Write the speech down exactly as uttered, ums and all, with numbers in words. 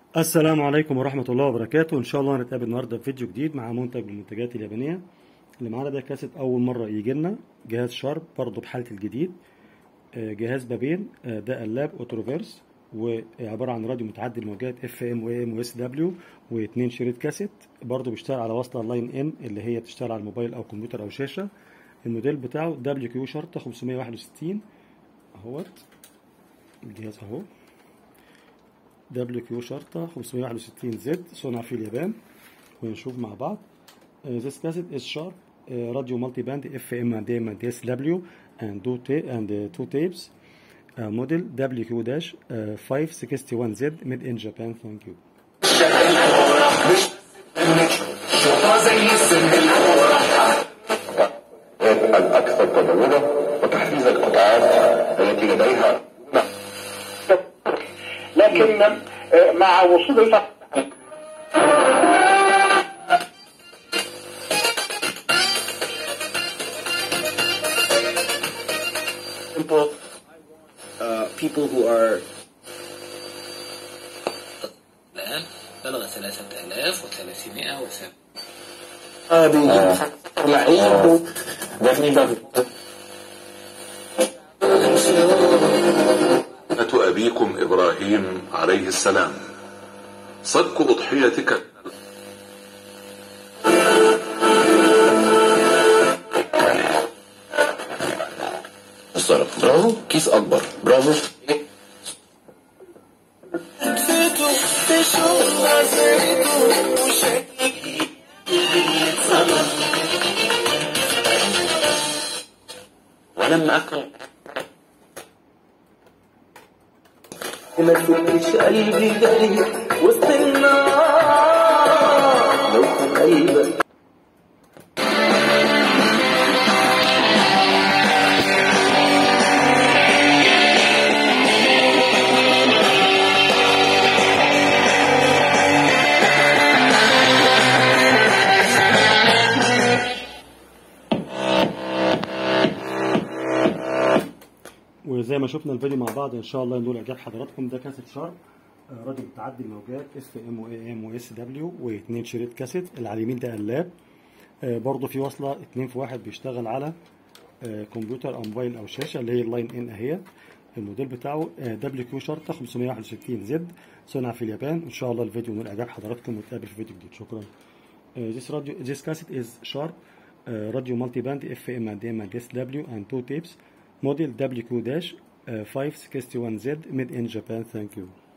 السلام عليكم ورحمة الله وبركاته. إن شاء الله هنتقابل النهاردة في فيديو جديد مع منتج من المنتجات اليابانية. اللي معانا ده كاسيت أول مرة يجي لنا، جهاز شارب برضه بحالة الجديد، جهاز بابين، ده اللاب أوتروفيرس، وعبارة عن راديو متعدد الموجات اف ام و ام و اس دبليو، واثنين شريط كاسيت. برضه بيشتغل على وصلة لاين ان اللي هي بتشتغل على الموبايل أو كمبيوتر أو شاشة. الموديل بتاعه دبليو كيو شرطة خمسمية وواحد وستين اهوت الجهاز اهو، دبليو كيو شرطة خمسمية وواحد وستين زد، صنع في اليابان. ونشوف مع بعض. uh, this cassette is sharp uh, radio multi-band F M and A M and S W and two, ta and, uh, two tapes, uh, model W Q five sixty-one Z, made in Japan. Thank you. الأكثر تطورا وتحفيز القطاعات التي لديها، لكن مع وصول الفترة simple uh, people who are الآن بلغ ثلاثة آلاف وثلاثمائة وسبعة. هذه لعيب أبيكم إبراهيم عليه السلام، صك أضحيتك برافو، كيس أكبر، برافو. ولما أكل ما تسيبش قلبي جري وسط النار لو كان قلبك. وزي ما شفنا الفيديو مع بعض ان شاء الله ينول اعجاب حضراتكم. ده كاسيت شارب راديو متعدد الموجات اف ام و ام و اس دبليو، واثنين شريط كاسيت. اللي على اليمين ده اللاب، برضه في وصله اتنين في واحد بيشتغل على كمبيوتر او موبايل او شاشه اللي هي اللاين ان اهي. الموديل بتاعه دبليو كيو شرطه خمسمية وواحد وستين زد، صنع في اليابان. ان شاء الله الفيديو ينول اعجاب حضراتكم، ونتقابل في فيديو جديد. شكرا. This radio this cassette is sharp radio multi-band F M and A M and S W and two tapes, model W Q five sixty-one Z, made in Japan. Thank you.